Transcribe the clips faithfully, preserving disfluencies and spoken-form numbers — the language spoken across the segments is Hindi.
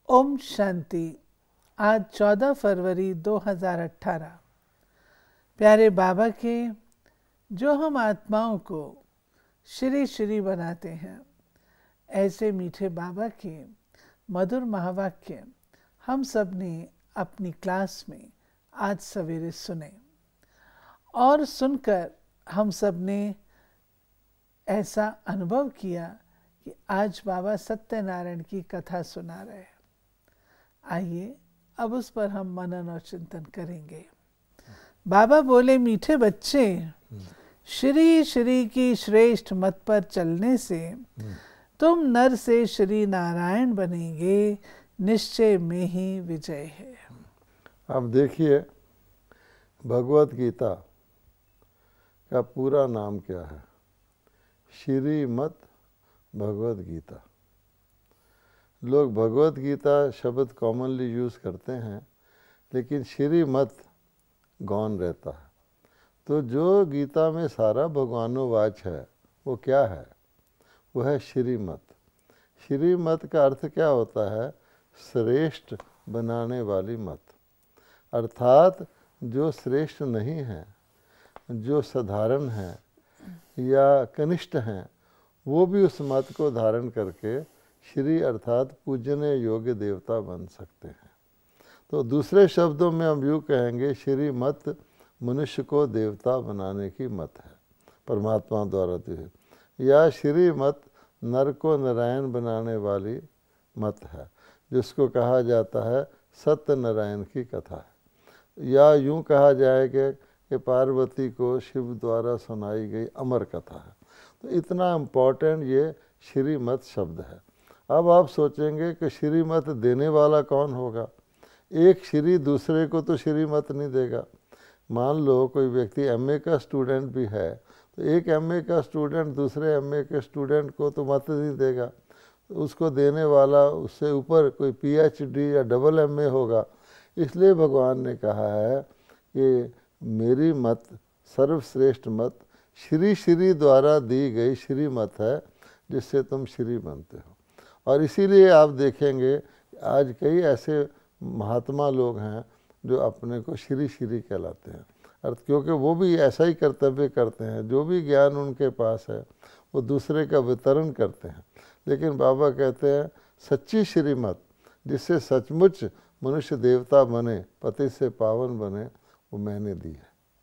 ओम शांति। आज चौदह फरवरी दो हज़ार अठारह। प्यारे बाबा के जो हम आत्माओं को श्री श्री बनाते हैं, ऐसे मीठे बाबा के मधुर महावाक्य हम सब ने अपनी क्लास में आज सवेरे सुने और सुनकर हम सब ने ऐसा अनुभव किया कि आज बाबा सत्यनारायण की कथा सुना रहे हैं। आइए अब उस पर हम मनन और चिंतन करेंगे। बाबा बोले, मीठे बच्चे, श्री श्री की श्रेष्ठ मत पर चलने से तुम नर से श्री नारायण बनेंगे, निश्चय में ही विजय है। अब देखिए, भगवत गीता का पूरा नाम क्या है? श्रीमद् भगवत गीता। लोग भगवत गीता शब्द कॉमनली यूज़ करते हैं, लेकिन श्रीमद् गौन रहता है। तो जो गीता में सारा भगवानोवाच है वो क्या है? वो है श्रीमद्। श्रीमद् का अर्थ क्या होता है? श्रेष्ठ बनाने वाली मत। अर्थात जो श्रेष्ठ नहीं है, जो साधारण है या कनिष्ठ हैं, वो भी उस मत को धारण करके श्री अर्थात पूजने योग्य देवता बन सकते हैं। तो दूसरे शब्दों में हम यूँ कहेंगे, श्री मत मनुष्य को देवता बनाने की मत है, परमात्मा द्वारा दी हुई। या श्री मत नर को नारायण बनाने वाली मत है, जिसको कहा जाता है सत्य नारायण की कथा है। या यूँ कहा जाएगा कि पार्वती को शिव द्वारा सुनाई गई अमर कथा है। तो इतना इम्पोर्टेंट ये श्रीमत शब्द है। अब आप सोचेंगे कि श्रीमत देने वाला कौन होगा? एक श्री दूसरे को तो श्रीमत नहीं देगा। मान लो कोई व्यक्ति एमए का स्टूडेंट भी है, तो एक एमए का स्टूडेंट दूसरे एमए के स्टूडेंट को तो मत नहीं देगा। उसको देने वाला उससे ऊपर कोई पीएचडी या डबल एमए होगा। इसलिए भगवान ने कहा है कि मेरी मत सर्वश्रेष्ठ मत श्री श्री द्वारा दी गई श्रीमत है, जिससे तुम श्री बनते हो। और इसीलिए आप देखेंगे आज कई ऐसे महात्मा लोग हैं जो अपने को श्री श्री कहलाते हैं, अर्थ क्योंकि वो भी ऐसा ही कर्तव्य करते हैं। जो भी ज्ञान उनके पास है वो दूसरे का वितरण करते हैं। लेकिन बाबा कहते हैं सच्ची श्रीमत, जिससे सचमुच मनुष्य देवता बने, पति से पावन बने, वो मैंने दी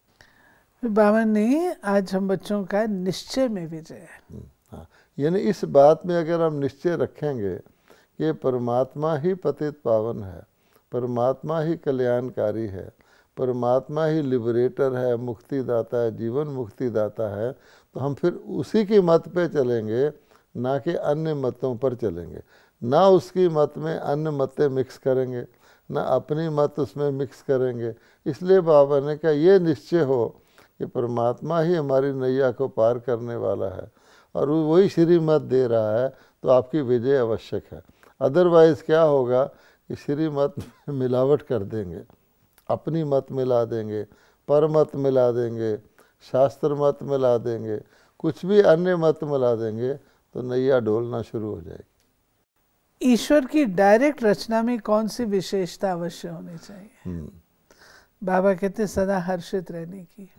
है। बाबा ने आज हम बच्चों का निश्चय में विजय है। हाँ, यानी इस बात में अगर हम निश्चय रखेंगे कि परमात्मा ही पतित पावन है, परमात्मा ही कल्याणकारी है, परमात्मा ही लिबरेटर है, मुक्तिदाता है, जीवन मुक्तिदाता है, तो हम फिर उसी की मत पे चलेंगे, ना कि अन्य मतों पर चलेंगे। ना उसकी मत में अन्य मतें मिक्स करेंगे, ना अपनी मत उसमें मिक्स करेंगे। इसलिए बाबा ने कहा ये निश्चय हो कि परमात्मा ही हमारी नैया को पार करने वाला है और वो वही श्रीमत दे रहा है, तो आपकी विजय आवश्यक है। अदरवाइज़ क्या होगा कि श्रीमत में मिलावट कर देंगे, अपनी मत मिला देंगे, पर मत मिला देंगे, शास्त्र मत मिला देंगे, कुछ भी अन्य मत मिला देंगे, तो नैया डोलना शुरू हो जाएगी। ईश्वर की डायरेक्ट रचना में कौन सी विशेषता अवश्य होनी चाहिए? बाबा कहते सदा हर्षित रहने की।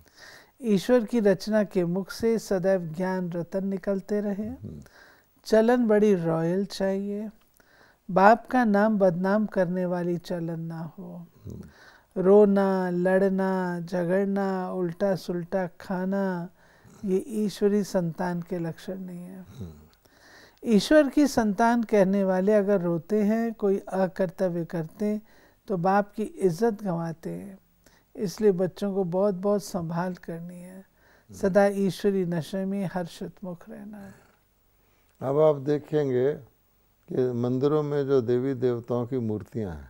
ईश्वर की रचना के मुख से सदैव ज्ञान रतन निकलते रहे। चलन बड़ी रॉयल चाहिए। बाप का नाम बदनाम करने वाली चलन ना हो। रोना, लड़ना, झगड़ना, उल्टा सुल्टा खाना, ये ईश्वरी संतान के लक्षण नहीं है। ईश्वर की संतान कहने वाले अगर रोते हैं, कोई अकर्तव्य करते, तो बाप की इज्जत गंवाते हैं। इसलिए बच्चों को बहुत बहुत संभाल करनी है। सदा ईश्वरी नशे में हर्षित मुख रहना है। अब आप देखेंगे कि मंदिरों में जो देवी देवताओं की मूर्तियां हैं,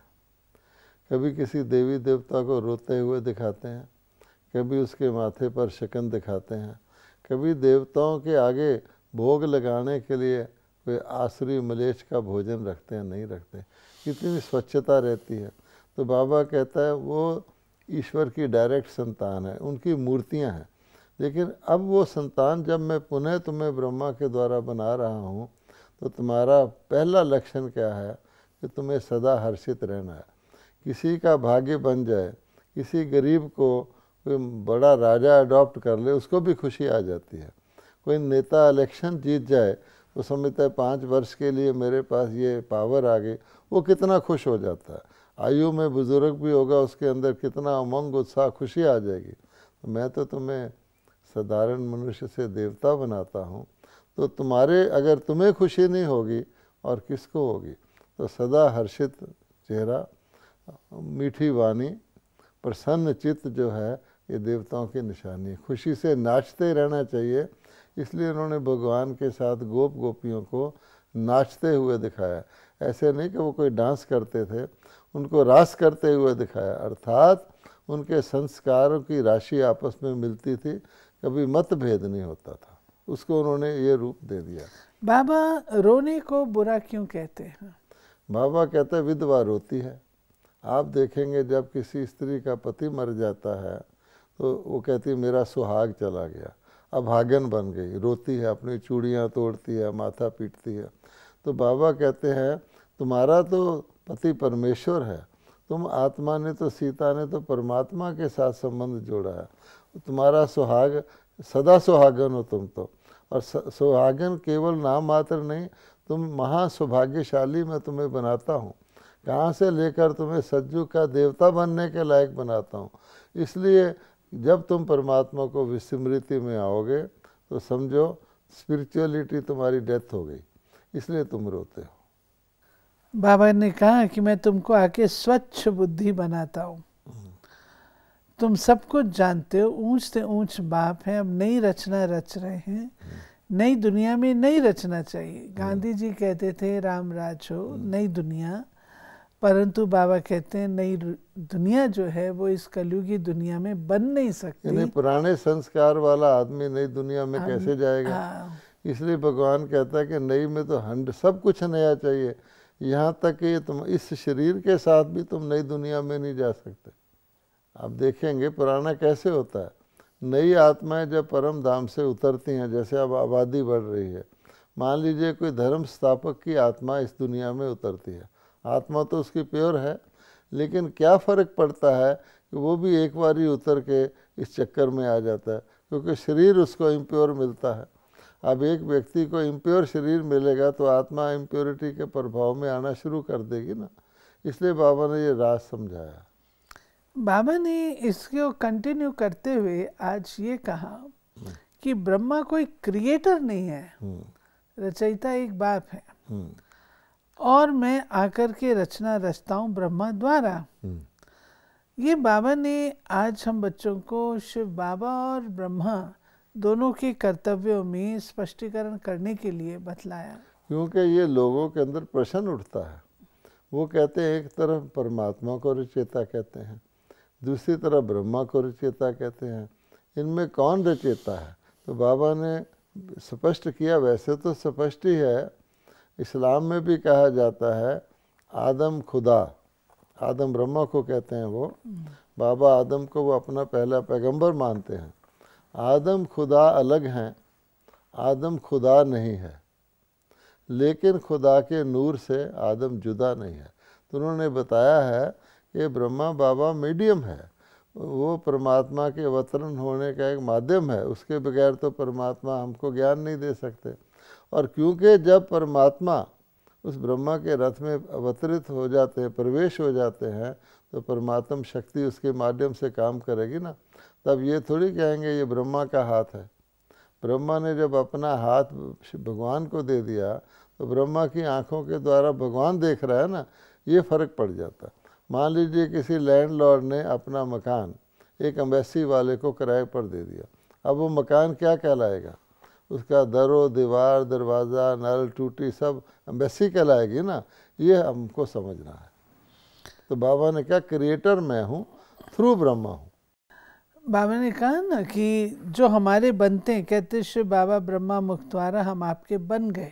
कभी किसी देवी देवता को रोते हुए दिखाते हैं, कभी उसके माथे पर शिकन दिखाते हैं, कभी देवताओं के आगे भोग लगाने के लिए कोई आसुरी मलेच्छ का भोजन रखते हैं, नहीं रखते। कितनी स्वच्छता रहती है। तो बाबा कहता है वो ईश्वर की डायरेक्ट संतान है, उनकी मूर्तियां हैं। लेकिन अब वो संतान जब मैं पुनः तुम्हें ब्रह्मा के द्वारा बना रहा हूँ, तो तुम्हारा पहला लक्षण क्या है कि कि तुम्हें सदा हर्षित रहना है। किसी का भाग्य बन जाए, किसी गरीब को कोई बड़ा राजा अडॉप्ट कर ले, उसको भी खुशी आ जाती है। कोई नेता इलेक्शन जीत जाए, वो समझता है पाँच वर्ष के लिए मेरे पास ये पावर आ गई, वो कितना खुश हो जाता है। आयु में बुजुर्ग भी होगा, उसके अंदर कितना उमंग उत्साह खुशी आ जाएगी। तो मैं तो तुम्हें साधारण मनुष्य से देवता बनाता हूँ, तो तुम्हारे अगर तुम्हें खुशी नहीं होगी और किसको होगी। तो सदा हर्षित चेहरा, मीठी वाणी, प्रसन्न चित्त जो है, ये देवताओं की निशानी है। खुशी से नाचते रहना चाहिए, इसलिए उन्होंने भगवान के साथ गोप गोपियों को नाचते हुए दिखाया। ऐसे नहीं कि वो कोई डांस करते थे, उनको रास करते हुए दिखाया, अर्थात उनके संस्कारों की राशि आपस में मिलती थी, कभी मतभेद नहीं होता था, उसको उन्होंने ये रूप दे दिया। बाबा रोने को बुरा क्यों कहते हैं? बाबा कहते हैं विधवा रोती है। आप देखेंगे जब किसी स्त्री का पति मर जाता है तो वो कहती है मेरा सुहाग चला गया, अभागन बन गई, रोती है, अपनी चूड़ियाँ तोड़ती है, माथा पीटती है। तो बाबा कहते हैं तुम्हारा तो पति परमेश्वर है, तुम आत्मा ने तो, सीता ने तो परमात्मा के साथ संबंध जोड़ा है, तुम्हारा सुहाग सदा सुहागन हो तुम तो। और सुहागन केवल नाम मात्र नहीं, तुम महासौभाग्यशाली मैं तुम्हें बनाता हूँ, कहाँ से लेकर तुम्हें सज्जू का देवता बनने के लायक बनाता हूँ। इसलिए जब तुम परमात्मा को विस्मृति में आओगे तो समझो स्पिरिचुअलिटी तुम्हारी डेथ हो गई, इसलिए तुम रोते हो। बाबा ने कहा कि मैं तुमको आके स्वच्छ बुद्धि बनाता हूँ, तुम सब कुछ जानते हो, ऊंच से ऊंच बाप है, अब नई रचना रच रहे हैं, नई दुनिया में नई रचना चाहिए। गांधी जी कहते थे राम राज हो, नई दुनिया, परंतु बाबा कहते हैं नई दुनिया जो है वो इस कलयुगी दुनिया में बन नहीं सकती। पुराने संस्कार वाला आदमी नई दुनिया में कैसे जाएगा? इसलिए भगवान कहता है कि नई में तो हंड सब कुछ नया चाहिए, यहाँ तक कि तुम इस शरीर के साथ भी तुम नई दुनिया में नहीं जा सकते। आप देखेंगे पुराना कैसे होता है। नई आत्माएं जब परम धाम से उतरती हैं, जैसे अब आबादी बढ़ रही है, मान लीजिए कोई धर्म स्थापक की आत्मा इस दुनिया में उतरती है, आत्मा तो उसकी प्योर है, लेकिन क्या फ़र्क पड़ता है कि वो भी एक बार ही उतर के इस चक्कर में आ जाता है, क्योंकि शरीर उसको इम्प्योर मिलता है। अब एक व्यक्ति को इम्प्योर शरीर मिलेगा तो आत्मा इम्प्योरिटी के प्रभाव में आना शुरू कर देगी ना, इसलिए बाबा ने ये राज समझाया। बाबा ने इसको कंटिन्यू करते हुए आज ये कहा कि ब्रह्मा कोई क्रिएटर नहीं है, रचयिता एक बाप है, और मैं आकर के रचना रचता हूँ ब्रह्मा द्वारा। ये बाबा ने आज हम बच्चों को शिव बाबा और ब्रह्मा दोनों के कर्तव्यों में स्पष्टीकरण करने के लिए बतलाया, क्योंकि ये लोगों के अंदर प्रश्न उठता है। वो कहते हैं एक तरफ परमात्मा को रचयिता कहते हैं, दूसरी तरफ ब्रह्मा को रचयिता कहते हैं, इनमें कौन रचयिता है? तो बाबा ने स्पष्ट किया, वैसे तो स्पष्ट ही है, इस्लाम में भी कहा जाता है आदम खुदा, आदम ब्रह्मा को कहते हैं वो, बाबा आदम को वो अपना पहला पैगंबर मानते हैं। आदम खुदा अलग हैं, आदम खुदा नहीं है, लेकिन खुदा के नूर से आदम जुदा नहीं है। तो उन्होंने बताया है कि ब्रह्मा बाबा मीडियम है, वो परमात्मा के अवतरण होने का एक माध्यम है, उसके बगैर तो परमात्मा हमको ज्ञान नहीं दे सकते। और क्योंकि जब परमात्मा उस ब्रह्मा के रथ में अवतरित हो जाते हैं, प्रवेश हो जाते हैं, तो परमात्म शक्ति उसके माध्यम से काम करेगी ना। तब ये थोड़ी कहेंगे ये ब्रह्मा का हाथ है। ब्रह्मा ने जब अपना हाथ भगवान को दे दिया तो ब्रह्मा की आंखों के द्वारा भगवान देख रहा है ना, ये फ़र्क पड़ जाता। मान लीजिए किसी लैंडलॉर्ड ने अपना मकान एक एम्बेसी वाले को किराए पर दे दिया, अब वो मकान क्या कहलाएगा? उसका दरो दीवार दरवाज़ा नल टूटी सब एम्बेसी कहलाएगी ना, ये हमको समझना है। तो बाबा ने कहा क्रिएटर मैं हूँ, थ्रू ब्रह्मा हूँ। बाबा ने कहा ना कि जो हमारे बनते हैं, कहते शिव बाबा ब्रह्मा मुखद्वारा हम आपके बन गए,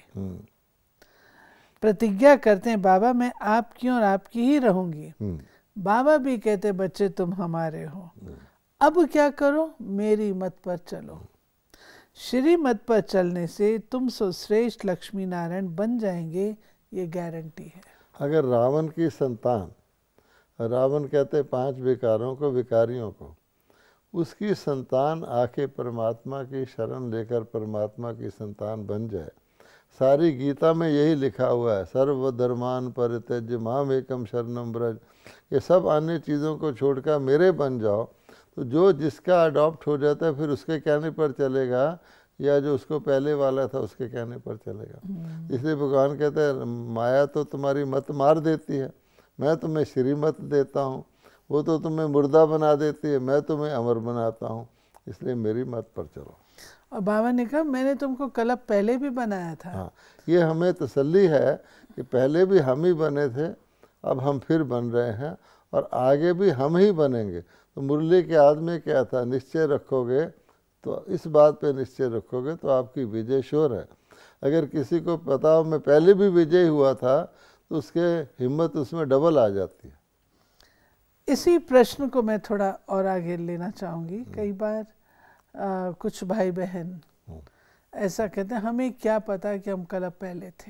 प्रतिज्ञा करते हैं बाबा मैं आपकी और आपकी ही रहूंगी। बाबा भी कहते बच्चे तुम हमारे हो, अब क्या करो, मेरी मत पर चलो। श्री मत पर चलने से तुम सो श्रेष्ठ लक्ष्मी नारायण बन जाएंगे, ये गारंटी है। अगर रावण की संतान, रावण कहते हैं पांच विकारों को, विकारियों को, उसकी संतान आके परमात्मा की शरण लेकर परमात्मा की संतान बन जाए। सारी गीता में यही लिखा हुआ है, सर्वधर्मान परित्यज्य माम एकम शरणम ब्रज, ये सब अन्य चीज़ों को छोड़कर मेरे बन जाओ। तो जो जिसका अडॉप्ट हो जाता है फिर उसके कहने पर चलेगा, या जो उसको पहले वाला था उसके कहने पर चलेगा। इसलिए भगवान कहते हैं माया तो तुम्हारी मत मार देती है, मैं तुम्हें श्रीमत देता हूँ। वो तो तुम्हें मुर्दा बना देती है, मैं तुम्हें अमर बनाता हूँ, इसलिए मेरी मत पर चलो। और बाबा ने कहा मैंने तुमको कल्प पहले भी बनाया था। हाँ, ये हमें तसल्ली है कि पहले भी हम ही बने थे, अब हम फिर बन रहे हैं और आगे भी हम ही बनेंगे। तो मुरली के याद में क्या था, निश्चय रखोगे तो इस बात पे निश्चय रखोगे तो आपकी विजय श्योर है। अगर किसी को पता हो मैं पहले भी विजय हुआ था तो उसके हिम्मत उसमें डबल आ जाती है। इसी प्रश्न को मैं थोड़ा और आगे लेना चाहूँगी। कई बार आ, कुछ भाई बहन ऐसा कहते हैं हमें क्या पता कि हम कल पहले थे।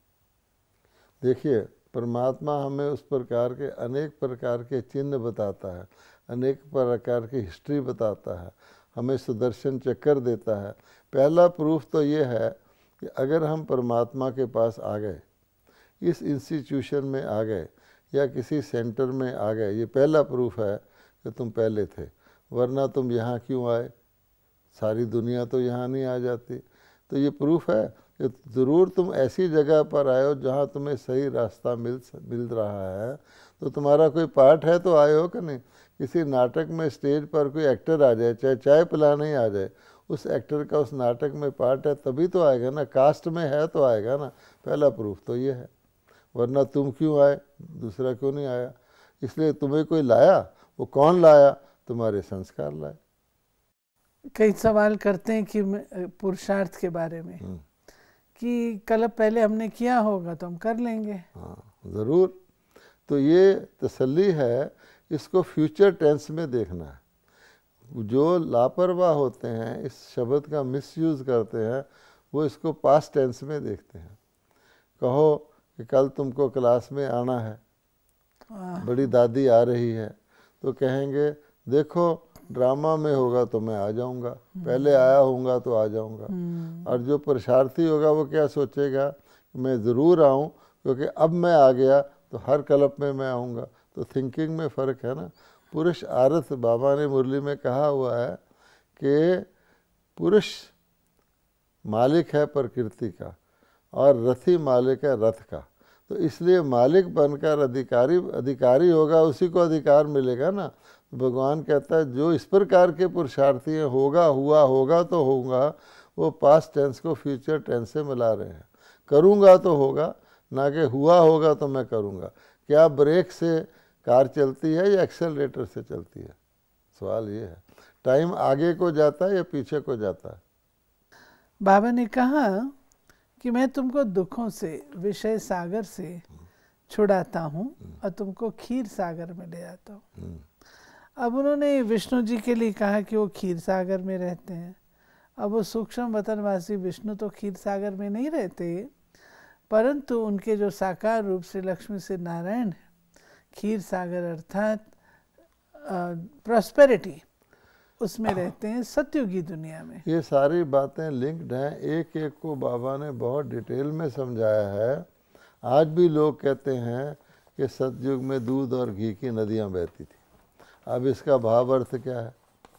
देखिए, परमात्मा हमें उस प्रकार के अनेक प्रकार के चिन्ह बताता है, अनेक प्रकार की हिस्ट्री बताता है, हमें सुदर्शन चक्कर देता है। पहला प्रूफ तो ये है कि अगर हम परमात्मा के पास आ गए, इस इंस्टीट्यूशन में आ गए या किसी सेंटर में आ गए, ये पहला प्रूफ है कि तुम पहले थे। वरना तुम यहाँ क्यों आए, सारी दुनिया तो यहाँ नहीं आ जाती। तो ये प्रूफ है कि ज़रूर तुम ऐसी जगह पर आए हो जहाँ तुम्हें सही रास्ता मिल मिल रहा है। तो तुम्हारा कोई पार्ट है तो आए हो कि नहीं। किसी नाटक में स्टेज पर कोई एक्टर आ जाए, चाहे चाय पिलाने ही आ जाए, उस एक्टर का उस नाटक में पार्ट है तभी तो आएगा ना, कास्ट में है तो आएगा ना। पहला प्रूफ तो ये है। वरना तुम क्यों आए, दूसरा क्यों नहीं आया। इसलिए तुम्हें कोई लाया, वो कौन लाया, तुम्हारे संस्कार लाए। कई सवाल करते हैं कि पुरुषार्थ के बारे में कि कल पहले हमने किया होगा तो हम कर लेंगे। हाँ ज़रूर। तो ये तसल्ली है, इसको फ्यूचर टेंस में देखना है। जो लापरवाह होते हैं, इस शब्द का मिसयूज़ करते हैं, वो इसको पास्ट टेंस में देखते हैं। कहो कि कल तुमको क्लास में आना है, बड़ी दादी आ रही है, तो कहेंगे देखो ड्रामा में होगा तो मैं आ जाऊंगा, पहले आया होऊंगा तो आ जाऊंगा। और जो पुरुषार्थी होगा वो क्या सोचेगा, मैं ज़रूर आऊं क्योंकि अब मैं आ गया तो हर कल्प में मैं आऊंगा। तो थिंकिंग में फ़र्क है ना। पुरुष आरथ, बाबा ने मुरली में कहा हुआ है कि पुरुष मालिक है प्रकृति का और रथी मालिक है रथ का। तो इसलिए मालिक बनकर अधिकारी अधिकारी होगा, उसी को अधिकार मिलेगा ना। भगवान कहता है जो इस प्रकार के पुरुषार्थी हैं, होगा हुआ होगा तो होगा, वो पास्ट टेंस को फ्यूचर टेंस से मिला रहे हैं। करूँगा तो होगा, ना कि हुआ होगा तो मैं करूँगा। क्या ब्रेक से कार चलती है या एक्सेलरेटर से चलती है, सवाल ये है। टाइम आगे को जाता है या पीछे को जाता है। बाबा ने कहा कि मैं तुमको दुखों से, विषय सागर से छुड़ाता हूँ और तुमको खीर सागर में ले आता हूँ। अब उन्होंने विष्णु जी के लिए कहा कि वो खीर सागर में रहते हैं। अब वो सूक्ष्म वतनवासी विष्णु तो खीर सागर में नहीं रहते, परंतु उनके जो साकार रूप से लक्ष्मी से नारायण है, खीर सागर अर्थात प्रॉस्पेरिटी, उसमें रहते हैं, सत्युगी दुनिया में। ये सारी बातें लिंक्ड हैं, एक एक को बाबा ने बहुत डिटेल में समझाया है। आज भी लोग कहते हैं कि सतयुग में दूध और घी की नदियाँ बहती थी। अब इसका भाव अर्थ क्या है।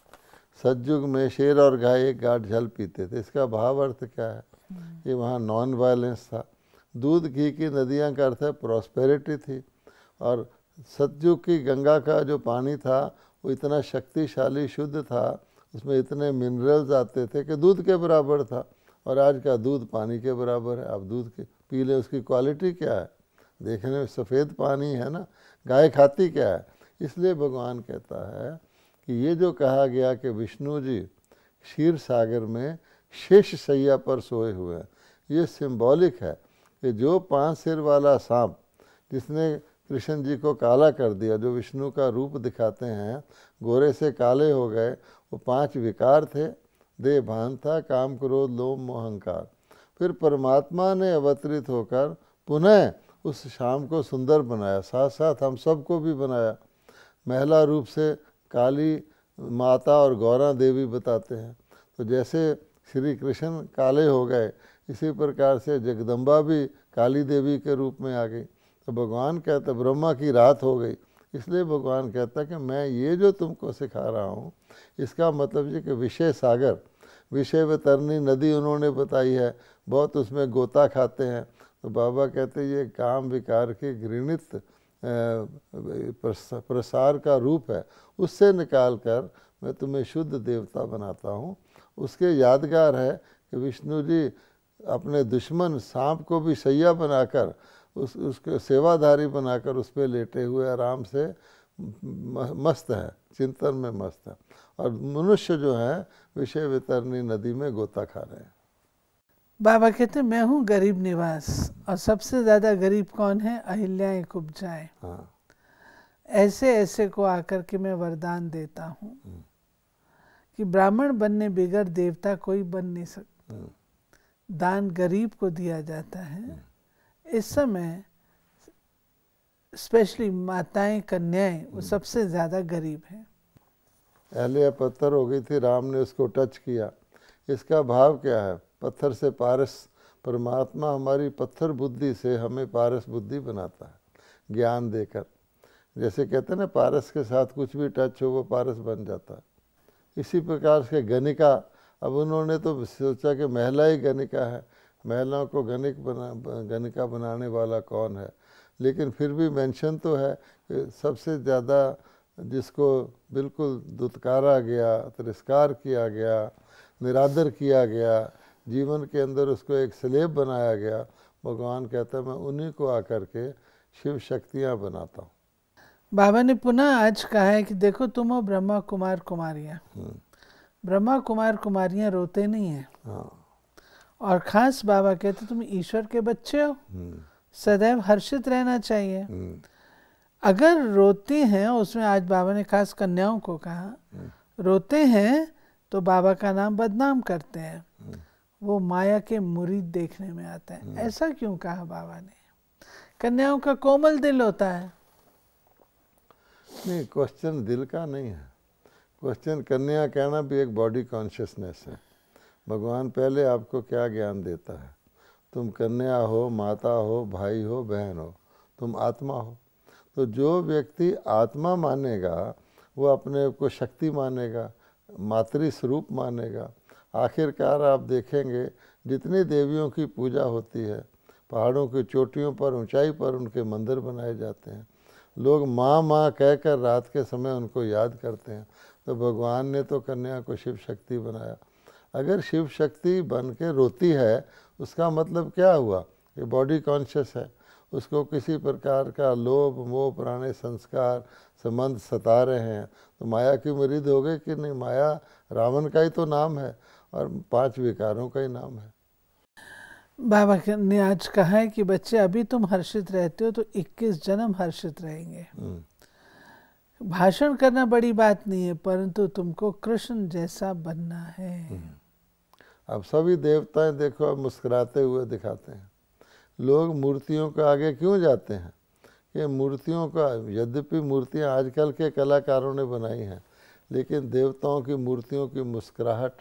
सतयुग में शेर और गाय एक गांठ जल पीते थे, इसका भाव अर्थ क्या है। ये वहाँ नॉन वायलेंस था। दूध घी की नदियाँ का अर्थ है प्रॉस्पेरिटी थी। और सतयुग की गंगा का जो पानी था वो इतना शक्तिशाली शुद्ध था, उसमें इतने मिनरल्स आते थे कि दूध के बराबर था। और आज का दूध पानी के बराबर है। आप दूध के पी लें, उसकी क्वालिटी क्या है, देखने में सफ़ेद पानी है ना, गाय खाती क्या है। इसलिए भगवान कहता है कि ये जो कहा गया कि विष्णु जी क्षीर सागर में शेष शैया पर सोए हुए हैं, ये सिंबॉलिक है कि जो पांच सिर वाला सांप जिसने कृष्ण जी को काला कर दिया, जो विष्णु का रूप दिखाते हैं, गोरे से काले हो गए, वो पांच विकार थे। देह भान था, काम क्रोध लोभ मोह अहंकार। फिर परमात्मा ने अवतरित होकर पुनः उस शाम को सुंदर बनाया, साथ साथ हम सबको भी बनाया। महिला रूप से काली माता और गौरा देवी बताते हैं। तो जैसे श्री कृष्ण काले हो गए, इसी प्रकार से जगदम्बा भी काली देवी के रूप में आ गई। तो भगवान कहते ब्रह्मा की रात हो गई, इसलिए भगवान कहता कि मैं ये जो तुमको सिखा रहा हूँ इसका मतलब ये कि विषय सागर, विषय व तरनी नदी उन्होंने बताई है, बहुत उसमें गोता खाते हैं। तो बाबा कहते ये काम विकार के घृणित प्रसार का रूप है, उससे निकाल कर मैं तुम्हें शुद्ध देवता बनाता हूँ। उसके यादगार है कि विष्णु जी अपने दुश्मन सांप को भी सैया बनाकर उस उसके सेवाधारी बनाकर उस पर लेटे हुए आराम से मस्त है, चिंतन में मस्त है। और मनुष्य जो है विषय वितरणी नदी में गोता खा रहे हैं। बाबा कहते मैं हूँ गरीब निवास, और सबसे ज़्यादा गरीब कौन है? अहिल्याएं कुब्जाएं। हाँ, ऐसे ऐसे को आकर के मैं वरदान देता हूँ कि ब्राह्मण बनने बिगड़ देवता कोई बन नहीं सकता। दान गरीब को दिया जाता है। इस समय स्पेशली माताएं, कन्याएं, वो सबसे ज़्यादा गरीब हैं। एलिया पत्थर हो गई थी, राम ने उसको टच किया। इसका भाव क्या है? पत्थर से पारस, परमात्मा हमारी पत्थर बुद्धि से हमें पारस बुद्धि बनाता है ज्ञान देकर। जैसे कहते हैं ना, पारस के साथ कुछ भी टच हो वो पारस बन जाता है। इसी प्रकार से गणिका, अब उन्होंने तो सोचा कि महिला ही गणिका है, महिलाओं को गणिक बना गणिका बनाने वाला कौन है। लेकिन फिर भी मेंशन तो है कि सबसे ज़्यादा जिसको बिल्कुल दुत्कारा गया, तिरस्कार किया गया, निरादर किया गया, जीवन के अंदर उसको एक स्लेब बनाया गया, भगवान कहता है मैं उन्हीं को आकर के शिव शक्तियाँ बनाता हूँ। बाबा ने पुनः आज कहा है कि देखो तुम हो ब्रह्मा कुमार कुमारियाँ। ब्रह्मा कुमार कुमारियाँ रोते नहीं हैं। हाँ। और खास बाबा कहते तुम ईश्वर के बच्चे हो, सदैव हर्षित रहना चाहिए। अगर रोते हैं, उसमें आज बाबा ने खास कन्याओं को कहा, रोते हैं तो बाबा का नाम बदनाम करते हैं, वो माया के मुरीद देखने में आता है। ऐसा क्यों कहा बाबा ने? कन्याओं का कोमल दिल होता है। नहीं, क्वेश्चन दिल का नहीं है, क्वेश्चन कन्या कहना भी एक बॉडी कॉन्शियसनेस है। भगवान पहले आपको क्या ज्ञान देता है? तुम कन्या हो, माता हो, भाई हो, बहन हो, तुम आत्मा हो। तो जो व्यक्ति आत्मा मानेगा वो अपने को शक्ति मानेगा, मातृ स्वरूप मानेगा। आखिरकार आप देखेंगे जितनी देवियों की पूजा होती है, पहाड़ों की चोटियों पर, ऊंचाई पर उनके मंदिर बनाए जाते हैं। लोग माँ माँ कहकर रात के समय उनको याद करते हैं। तो भगवान ने तो कन्या को शिव शक्ति बनाया। अगर शिव शक्ति बन के रोती है, उसका मतलब क्या हुआ? ये बॉडी कॉन्शियस है, उसको किसी प्रकार का लोभ मोह पुराने संस्कार संबंध सता रहे हैं। तो माया की मुरीद हो गए कि नहीं? माया रावण का ही तो नाम है और पांच विकारों का ही नाम है। बाबा ने आज कहा है कि बच्चे अभी तुम हर्षित रहते हो तो इक्कीस जन्म हर्षित रहेंगे। भाषण करना बड़ी बात नहीं है, परंतु तुमको कृष्ण जैसा बनना है। अब सभी देवताएं देखो अब मुस्कुराते हुए दिखाते हैं। लोग मूर्तियों के आगे क्यों जाते हैं? कि मूर्तियों का, यद्यपि मूर्तियां आजकल के कलाकारों ने बनाई हैं, लेकिन देवताओं की मूर्तियों की मुस्कुराहट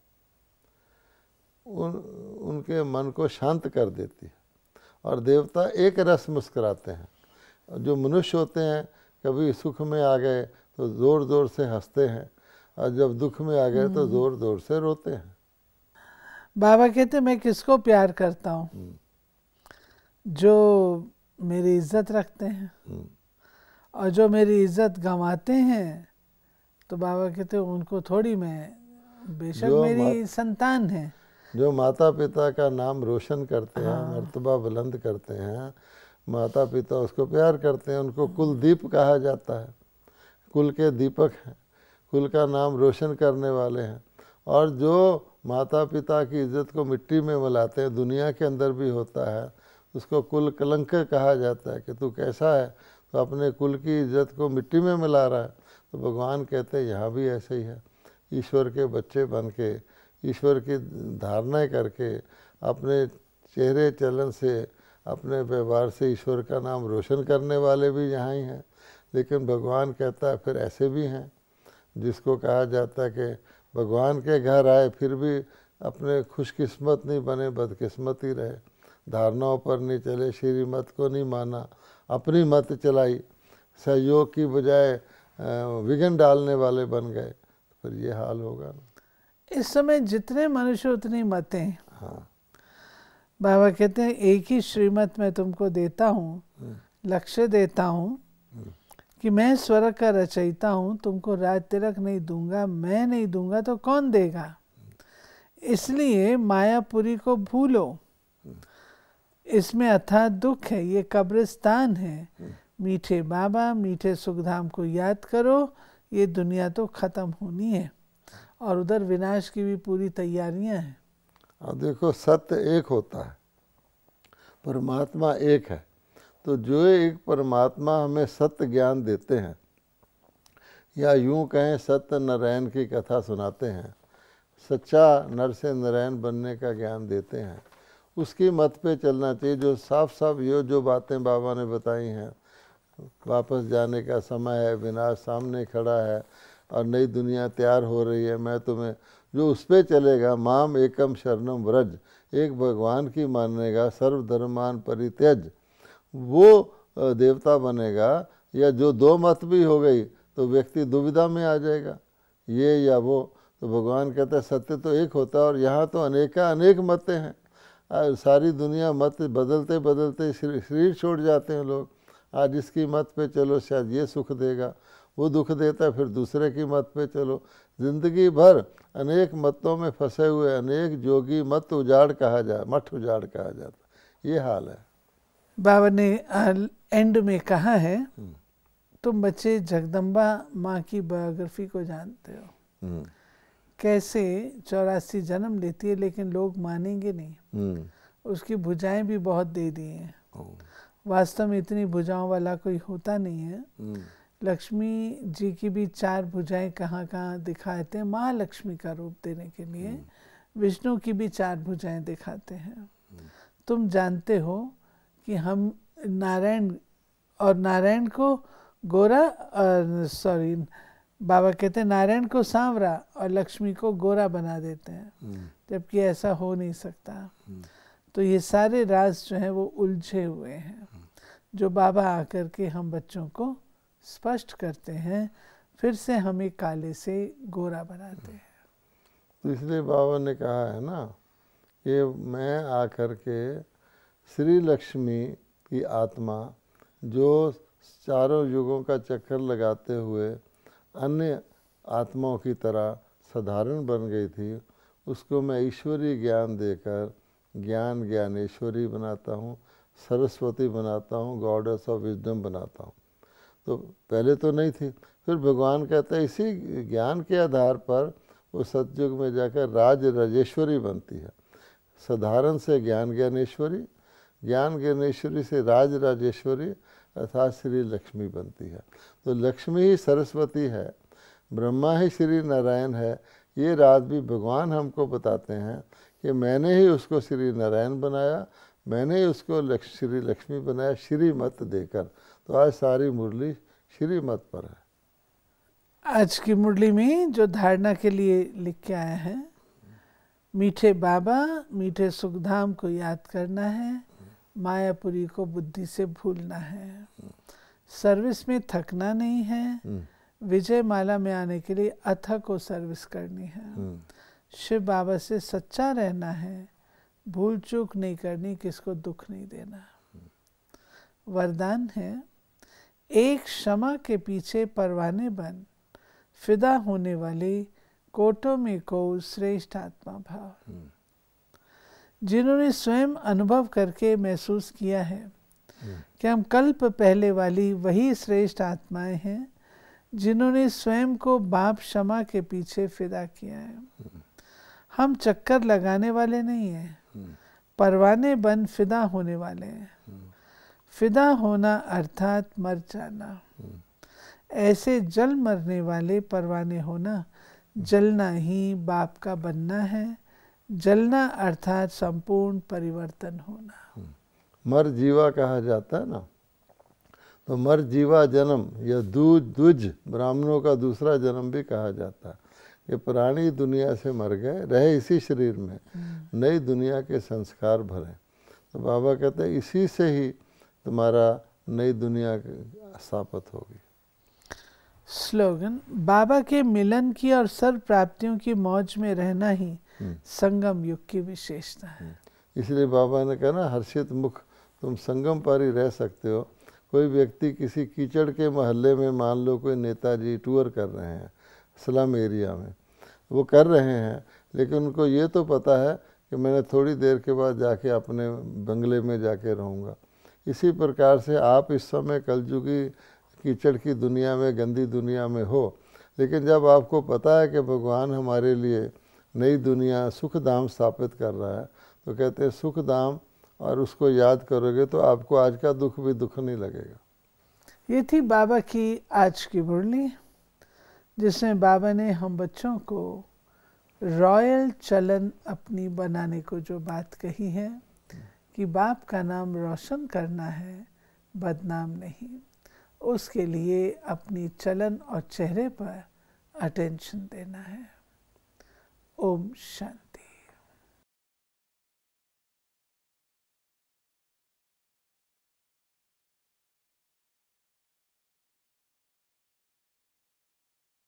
उन उनके मन को शांत कर देती है। और देवता एक रस मुस्कुराते हैं। जो मनुष्य होते हैं कभी सुख में आ गए तो ज़ोर ज़ोर से हंसते हैं, और जब दुख में आ गए तो ज़ोर ज़ोर से रोते हैं। बाबा कहते मैं किसको प्यार करता हूँ? जो मेरी इज्जत रखते हैं, और जो मेरी इज्जत गंवाते हैं तो बाबा कहते उनको थोड़ी मैं, बेशक मेरी संतान है। जो माता पिता का नाम रोशन करते हैं, हाँ। मर्तबा बुलंद करते हैं, माता पिता उसको प्यार करते हैं, उनको कुलदीप कहा जाता है। कुल के दीपक हैं, कुल का नाम रोशन करने वाले हैं। और जो माता पिता की इज्जत को मिट्टी में मिलाते हैं, दुनिया के अंदर भी होता है, उसको कुल कलंक कहा जाता है कि तू कैसा है, तो अपने कुल की इज्जत को मिट्टी में मिला रहा है। तो भगवान कहते हैं यहाँ भी ऐसे ही है। ईश्वर के बच्चे बन के, ईश्वर की धारणाएँ करके, अपने चेहरे चलन से, अपने व्यवहार से ईश्वर का नाम रोशन करने वाले भी यहाँ ही हैं, लेकिन भगवान कहता है फिर ऐसे भी हैं जिसको कहा जाता है कि भगवान के घर आए फिर भी अपने खुशकिस्मत नहीं बने, बदकिस्मत ही रहे, धारणाओं पर नहीं चले, श्रीमत को नहीं माना, अपनी मत चलाई, सहयोग की बजाय विघन डालने वाले बन गए, फिर ये हाल होगा ना। इस समय जितने मनुष्य उतनी मतें। हाँ, बाबा कहते हैं एक ही श्रीमत मैं तुमको देता हूँ, लक्ष्य देता हूँ कि मैं स्वर्ग का रचयिता हूँ, तुमको राज तिलक नहीं दूंगा, मैं नहीं दूंगा तो कौन देगा। इसलिए मायापुरी को भूलो, इसमें अथाह दुख है, ये कब्रिस्तान है। मीठे बाबा मीठे सुखधाम को याद करो, ये दुनिया तो खत्म होनी है और उधर विनाश की भी पूरी तैयारियां हैं। अब देखो सत्य एक होता है, परमात्मा एक है, तो जो एक परमात्मा हमें सत्य ज्ञान देते हैं, या यूं कहें सत्य नारायण की कथा सुनाते हैं, सच्चा नर से नारायण बनने का ज्ञान देते हैं, उसकी मत पे चलना चाहिए। जो साफ साफ ये जो बातें बाबा ने बताई हैं, वापस जाने का समय है, विनाश सामने खड़ा है और नई दुनिया तैयार हो रही है, मैं तुम्हें जो उस पर चलेगा, माम एकम शरणम व्रज, एक भगवान की मानेगा, सर्वधर्मान परित्यज, वो देवता बनेगा। या जो दो मत भी हो गई तो व्यक्ति दुविधा में आ जाएगा, ये या वो। तो भगवान कहता है सत्य तो एक होता है, और यहाँ तो अनेका अनेक मतें हैं। सारी दुनिया मत बदलते बदलते शरीर छोड़ जाते हैं लोग। आज इसकी मत पे चलो शायद ये सुख देगा, वो दुख देता है, फिर दूसरे की मत पे चलो। जिंदगी भर अनेक मतों में फंसे हुए अनेक जोगी मत उजाड़ कहा जा मठ उजाड़ कहा जाता, ये हाल है। बाबा ने एंड में कहा है, तुम बच्चे जगदम्बा माँ की बायोग्राफी को जानते हो, कैसे चौरासी जन्म लेती है लेकिन लोग मानेंगे नहीं। उसकी भुजाएं भी बहुत दे दी हैं, वास्तव में इतनी भुजाओं वाला कोई होता नहीं है। लक्ष्मी जी की भी चार भुजाएं कहाँ कहाँ दिखाते हैं, महालक्ष्मी का रूप देने के लिए। विष्णु की भी चार भुजाएं दिखाते हैं। तुम जानते हो कि हम नारायण और नारायण को गोरा, सॉरी बाबा कहते हैं नारायण को सांवरा और लक्ष्मी को गोरा बना देते हैं, जबकि ऐसा हो नहीं सकता। तो ये सारे राज जो हैं वो उलझे हुए हैं, जो बाबा आकर के हम बच्चों को स्पष्ट करते हैं, फिर से हमें काले से गोरा बनाते हैं। तो इसलिए बाबा ने कहा है ना कि मैं आकर के श्री लक्ष्मी की आत्मा जो चारों युगों का चक्कर लगाते हुए अन्य आत्माओं की तरह साधारण बन गई थी, उसको मैं ईश्वरीय ज्ञान देकर ज्ञान ज्ञानेश्वरी बनाता हूँ, सरस्वती बनाता हूँ, गॉडेस ऑफ विजडम बनाता हूँ। तो पहले तो नहीं थी। फिर भगवान कहता है इसी ज्ञान के आधार पर वो सतयुग में जाकर राज राजेश्वरी बनती है। साधारण से ज्ञान ज्ञानेश्वरी, ज्ञान ज्ञानेश्वरी से राज राजेश्वरी अर्थात श्री लक्ष्मी बनती है। तो लक्ष्मी ही सरस्वती है, ब्रह्मा ही श्री नारायण है। ये राज भी भगवान हमको बताते हैं कि मैंने ही उसको श्री नारायण बनाया, मैंने ही उसको लक्ष, श्री लक्ष्मी बनाया, श्री मत देकर। तो आज सारी मुरली श्री मत पर है। आज की मुरली में जो धारणा के लिए लिख के आया है, मीठे बाबा मीठे सुखधाम को याद करना है, मायापुरी को बुद्धि से भूलना है, सर्विस में थकना नहीं है, विजय माला में आने के लिए अथक को सर्विस करनी है, शिव बाबा से सच्चा रहना है, भूल चूक नहीं करनी, किसको दुख नहीं देना। वरदान है, एक क्षमा के पीछे परवाने बन, फिदा होने वाले कोटों में को श्रेष्ठ आत्मा भाव। जिन्होंने स्वयं अनुभव करके महसूस किया है कि हम कल्प पहले वाली वही श्रेष्ठ आत्माएं हैं, जिन्होंने स्वयं को बाप क्षमा के पीछे फिदा किया है। हम चक्कर लगाने वाले नहीं हैं, परवाने बन फिदा होने वाले हैं। फिदा होना अर्थात मर जाना। ऐसे जल मरने वाले परवाने होना, जलना ही बाप का बनना है। जलना अर्थात संपूर्ण परिवर्तन होना। मर जीवा कहा जाता है ना, तो मर जीवा जन्म या दूज द्विज ब्राह्मणों का दूसरा जन्म भी कहा जाता है। ये प्राणी दुनिया से मर गए, रहे इसी शरीर में, नई दुनिया के संस्कार भरे। तो बाबा कहते हैं इसी से ही तुम्हारा नई दुनिया स्थापित होगी। स्लोगन, बाबा के मिलन की और सर्व प्राप्तियों की मौज में रहना ही संगम युग की विशेषता है। इसलिए बाबा ने कहा ना, हर्षित मुख तुम संगम पर ही रह सकते हो। कोई व्यक्ति किसी कीचड़ के मोहल्ले में, मान लो कोई नेताजी टूर कर रहे हैं स्लम एरिया में, वो कर रहे हैं, लेकिन उनको ये तो पता है कि मैंने थोड़ी देर के बाद जाके अपने बंगले में जाके रहूँगा। इसी प्रकार से आप इस समय कलयुगी कीचड़ की दुनिया में, गंदी दुनिया में हो, लेकिन जब आपको पता है कि भगवान हमारे लिए नई दुनिया सुख धाम स्थापित कर रहा है, तो कहते हैं सुख धाम, और उसको याद करोगे तो आपको आज का दुख भी दुख नहीं लगेगा। ये थी बाबा की आज की मुरली, जिसमें बाबा ने हम बच्चों को रॉयल चलन अपनी बनाने को जो बात कही है कि बाप का नाम रोशन करना है, बदनाम नहीं, उसके लिए अपनी चलन और चेहरे पर अटेंशन देना है। ओम शांति।